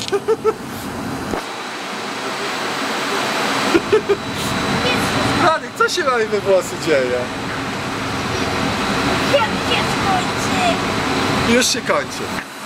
Radek, co się mamy we włosy dzieje? Jak się skończy? Już się kończy.